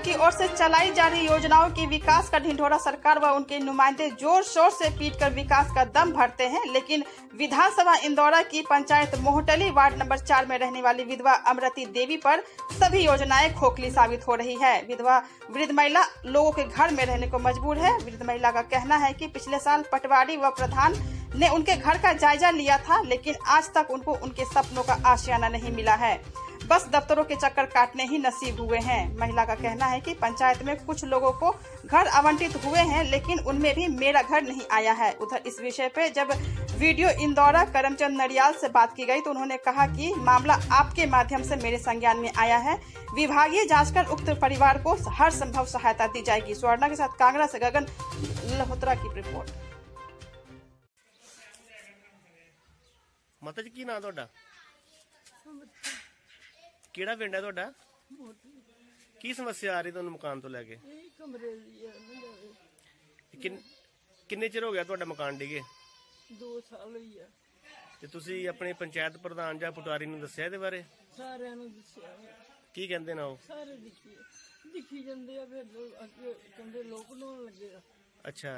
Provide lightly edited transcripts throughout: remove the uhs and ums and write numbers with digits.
की ओर से चलाई जा रही योजनाओं की विकास का ढिंढोरा सरकार व उनके नुमाइंदे जोर शोर से पीटकर विकास का दम भरते हैं, लेकिन विधानसभा इंदौरा की पंचायत मोहटली वार्ड नंबर 4 में रहने वाली विधवा अमृति देवी पर सभी योजनाएं खोखली साबित हो रही है। विधवा वृद्ध महिला लोगों के घर में रहने को मजबूर है। वृद्ध महिला का कहना है कि पिछले साल पटवारी व प्रधान ने उनके घर का जायजा लिया था, लेकिन आज तक उनको उनके सपनों का आशियाना नहीं मिला है। बस दफ्तरों के चक्कर काटने ही नसीब हुए हैं। महिला का कहना है कि पंचायत में कुछ लोगों को घर आवंटित हुए हैं, लेकिन उनमें भी मेरा घर नहीं आया है। उधर इस विषय पे जब वीडियो इंदौरा करमचंद नडियाल से बात की गई तो उन्होंने कहा कि मामला आपके माध्यम से मेरे संज्ञान में आया है। विभागीय जांच कर उक्त परिवार को हर संभव सहायता दी जाएगी। स्वर्णा के साथ कांगड़ा से गगन लहोत्रा की रिपोर्ट। माता जी की नाम ਤੁਹਾਡਾ? ਕਿਹੜਾ ਪਿੰਡ ਹੈ ਤੁਹਾਡਾ? ਕੀ ਸਮੱਸਿਆ ਆ ਰਹੀ ਤੁਹਾਨੂੰ ਮਕਾਨ ਤੋਂ ਲੈ ਕੇ? ਇਹ ਕਮਰੇ ਦੀ ਹੈ ਨਾ। ਕਿੰਨੇ ਚਿਰ ਹੋ ਗਿਆ ਤੁਹਾਡਾ ਮਕਾਨ ਡਿੱਗੇ? 2 ਸਾਲ ਹੋਈ ਆ। ਤੇ ਤੁਸੀਂ ਆਪਣੇ ਪੰਚਾਇਤ ਪ੍ਰਧਾਨ ਜਾਂ ਪਟਵਾਰੀ ਨੂੰ ਦੱਸਿਆ ਇਹਦੇ ਬਾਰੇ? ਸਾਰਿਆਂ ਨੂੰ ਦੱਸਿਆ। ਕੀ ਕਹਿੰਦੇ ਨੇ ਉਹ? ਸਾਰੇ ਦਿਖੀ ਜਾਂਦੇ ਆ, ਫਿਰ ਅੱਗੇ ਕਹਿੰਦੇ ਲੋਕ ਲਾਉਣ ਲੱਗੇ ਆ। ਅੱਛਾ,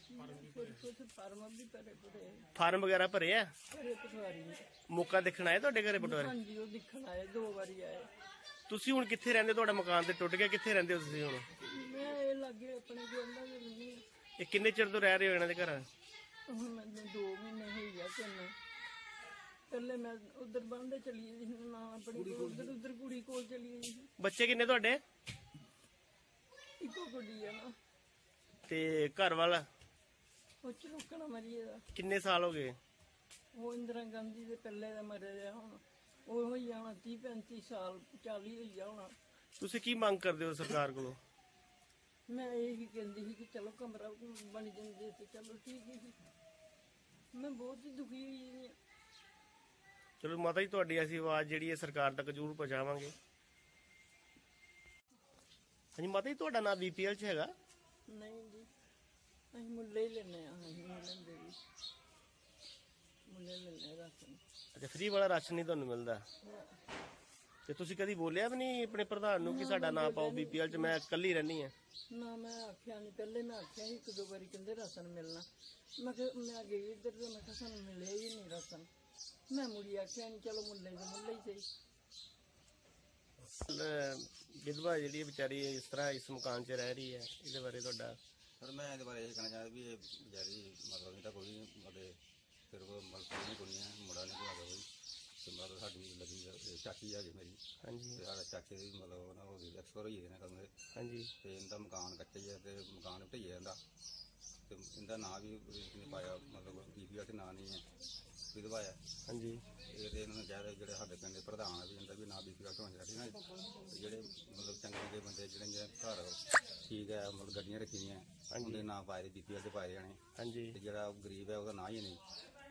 ਫਾਰਮ ਵਗੈਰਾ ਭਰੇ ਆ? ਪਟਵਾਰੀ ਮੌਕਾ ਦੇਖਣ ਆਏ ਤੁਹਾਡੇ ਘਰੇ ਪਟਵਾਰੀ? ਹਾਂਜੀ, ਉਹ ਦੇਖਣ ਆਏ, 2 ਵਾਰੀ ਆਏ। ਤੁਸੀਂ ਹੁਣ ਕਿੱਥੇ ਰਹਿੰਦੇ? ਤੁਹਾਡਾ ਮਕਾਨ ਤੇ ਟੁੱਟ ਗਿਆ, ਕਿੱਥੇ ਰਹਿੰਦੇ ਹੋ ਤੁਸੀਂ ਹੁਣ? ਮੈਂ ਇਹ ਲਾਗੇ ਆਪਣੇ ਗੁਆਂਢਾਂ ਦੇ ਰਹਿੰਦੀ ਆ। ਇਹ ਕਿੰਨੇ ਚਿਰ ਤੋਂ ਰਹਿ ਰਹੇ ਹੋ ਇਹਨਾਂ ਦੇ ਘਰ? ਹੁਣ ਮੈਨੂੰ 2 ਮਹੀਨੇ ਹੋਈ ਆ। 3 ਪਹਿਲੇ ਮੈਂ ਉਧਰ ਬੰਦੇ ਚਲੀ ਗਈ ਸੀ ਨਾ, ਆਪਣੀ ਉਧਰ ਕੁੜੀ ਕੋਲ ਚਲੀ ਗਈ ਸੀ। ਬੱਚੇ ਕਿੰਨੇ ਤੁਹਾਡੇ? ਇੱਕੋ ਕੁੜੀ ਆ ਨਾ। ਤੇ ਘਰ ਵਾਲਾ? ਉਹ ਚੁੱਕਣਾ ਮਰੀ ਇਹਦਾ। ਕਿੰਨੇ ਸਾਲ ਹੋ ਗਏ? ਉਹ ਇੰਦਰਾ ਗਾਂਧੀ ਦੇ ਪਹਿਲੇ ਦਾ ਮਰਿਆ ਰਿਹਾ। ਹੁਣ ਉਹ ਹੋਈ ਜਾਣਾ 30-35 ਸਾਲ, 40 ਹੋਈ ਜਾਣਾ। ਤੁਸੀਂ ਕੀ ਮੰਗ ਕਰਦੇ ਹੋ ਸਰਕਾਰ ਕੋਲੋਂ? ਮੈਂ ਇਹੀ ਕਹਿੰਦੀ ਸੀ ਕਿ ਚਲੋ ਕਮਰਾ ਬਣ ਜਾਂਦੇ ਤੇ ਚਲੋ ਠੀਕ ਹੀ। ਮੈਂ ਬਹੁਤ ਹੀ ਦੁਖੀ ਹੋਈ ਹਾਂ। ਚਲੋ ਮਾਤਾ ਜੀ, ਤੁਹਾਡੀ ਅਸੀਂ ਆਵਾਜ਼ ਜਿਹੜੀ ਹੈ ਸਰਕਾਰ ਤੱਕ ਜ਼ਰੂਰ ਪਹੁੰਚਾਵਾਂਗੇ। ਹਾਂਜੀ ਮਾਤਾ ਜੀ, ਤੁਹਾਡਾ ਨਾਮ BPL 'ਚ ਹੈਗਾ? ਨਹੀਂ ਜੀ, ਅਸੀਂ ਮੁੱਲੇ ਹੀ ਲੈਣੇ ਆ। ਅਸੀਂ ਲੈਂਦੇ ਵੀ ਮੁੱਲੇ ਲੈਣੇ ਰਾਸ਼ਨ। ਅੱਛਾ, ਫ੍ਰੀ ਵਾਲਾ ਰਾਸ਼ਨ ਨਹੀਂ ਤੁਹਾਨੂੰ ਮਿਲਦਾ? ਤੇ ਤੁਸੀਂ ਕਦੀ ਬੋਲਿਆ ਵੀ ਨਹੀਂ ਆਪਣੇ ਪ੍ਰਧਾਨ ਨੂੰ ਕਿ ਸਾਡਾ ਨਾਮ ਪਾਓ BPL 'ਚ? ਮੈਂ ਇਕੱਲੀ ਰਹਿਣੀ ਆ। ਨਾ, ਮੈਂ ਆਖਿਆ ਨਹੀਂ। ਪਹਿਲੇ ਮੈਂ ਆਖਿਆ ਸੀ 1-2 ਵਾਰੀ, ਕਹਿੰਦੇ ਰਾਸ਼ਨ ਮਿਲਣਾ। ਮੈਂ ਗਈ ਇੱਧਰ ਤੇ ਮੈਂ ਕਿਹਾ ਸਾਨੂੰ ਮਿਲਿਆ ਹੀ ਨਹੀਂ ਰਾਸ਼ਨ। ਮੈਂ ਮੁੜੀ ਆਖਿਆ ਨਹੀਂ, ਚਲੋ ਮੁੱਲੇ ਦੇ ਮੁੱਲੇ ਹੀ ਸਹੀ। ਵਿਧਵਾ ਜਿਹੜੀ ਵਿਚਾਰੀ ਇਸ ਤਰ੍ਹਾਂ ਇਸ ਮਕਾਨ 'ਚ ਰਹਿ ਰਹੀ ਹੈ, ਇਹਦੇ ਬਾਰੇ ਤੁਹਾਡਾ? ਸਰ, ਮੈਂ ਇਹਦੇ ਬਾਰੇ ਇਹ ਕਹਿਣਾ ਚਾਹੁੰਦਾ ਵੀ ਇਹ ਵਿਚਾਰੀ ਮਤਲਬ ਇਹਦਾ ਕੋਈ ਮਤਲਬ ਫਿਰ ਕੋਈ ਮਤਲਬ ਕੋਈ ਨਹੀਂ ਹੈ, ਮੁੰਡਾ ਨਹੀਂ ਕੋਈ ਹੈਗਾ ਕੋਈ। ਤੇ ਮਤਲਬ ਸਾਡੀ ਲੱਗੀ ਚਾਚੀ ਆ ਜੀ ਮੇਰੀ। ਹਾਂਜੀ। ਤੇ ਸਾਡਾ ਚਾਚੇ ਦੀ ਮਤਲਬ ਉਹਨਾਂ ਉਹ ਐਕਸਪਾਇਰ ਹੋਈ ਨੇ ਕਦੋਂ ਦੇ। ਹਾਂਜੀ। ਤੇ ਇਹਦਾ ਮਕਾਨ ਕੱਚਾ ਹੀ ਹੈ ਤੇ ਮਕਾਨ ਢਈਆ ਇਹਦਾ। ਤੇ ਇਹਦਾ ਨਾਂ ਵੀ ਨਹੀਂ ਪਾਇਆ, ਮਤਲਬ BPL 'ਚ ਨਾਂ ਨਹੀਂ ਹੈ, ਵਿਧਵਾ ਹੈ। ਹਾਂਜੀ। ਇਹਦੇ ਇਹਨਾਂ ਨੇ ਕਿਹਾ ਜਿਹੜੇ ਸਾਡੇ ਪਿੰਡ ਦੇ ਪ੍ਰਧਾਨ ਆ ਵੀ ਇਹਦਾ ਵੀ ਨਾਂ BPL 'ਚ ਹੋਣਾ ਚਾਹੀਦਾ ਨਾ। ਜਿਹੜੇ ਮਤਲਬ ਚੰਗੇ ਜਿਹੇ ਬੰਦੇ ਜਿਹੜੇ ਘਰ ਠੀਕ ਹੈ, ਮਤਲਬ ਗੱਡੀਆਂ ਰੱਖੀਆਂ ਉਹਦੇ ਨਾਂ ਪਾਏ BPL 'ਚ ਪਾਏ ਜਾਣੇ। ਹਾਂਜੀ। ਤੇ ਜਿਹੜਾ ਗਰੀਬ ਹੈ ਉਹਦਾ ਨਾਂ ਹੀ ਨਹੀਂ।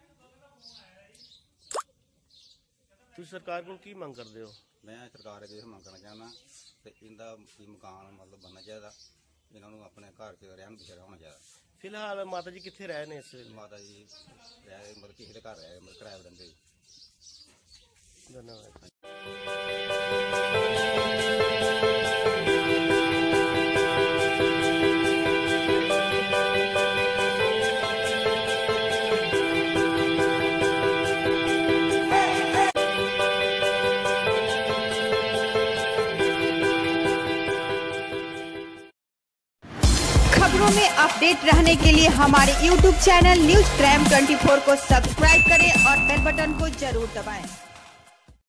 ਤੁਸੀਂ ਸਰਕਾਰ ਕੋਲ ਕੀ ਮੰਗ ਕਰਦੇ ਹੋ? ਮੈਂ ਸਰਕਾਰ ਅੱਗੇ ਇਹ ਮੰਗ ਕਰਨਾ ਚਾਹੁੰਦਾ ਤੇ ਇਹਦਾ ਵੀ ਮਕਾਨ ਮਤਲਬ ਬਣਨਾ ਚਾਹੀਦਾ। ਇਹਨਾਂ ਨੂੰ ਆਪਣੇ ਘਰ 'ਚ ਰਹਿਣ ਬਸੇਰਾ ਹੋਣਾ ਚਾਹੀਦਾ। ਫਿਲਹਾਲ ਮਾਤਾ ਜੀ ਕਿੱਥੇ ਰਹਿ ਨੇ ਇਸ ਵੇਲੇ? ਮਾਤਾ ਜੀ ਰਹਿ ਮਤਲਬ ਕਿਸੇ ਦੇ ਘਰ ਰਹਿ ਮਤਲਬ ਕਿਰਾਏ ਤੇ ਰਹਿੰਦੇ। ਧੰਨਵਾਦ। खबरों में अपडेट रहने के लिए हमारे YouTube चैनल न्यूज़ क्राइम 24 को सब्सक्राइब करें और बेल बटन को जरूर दबाएं।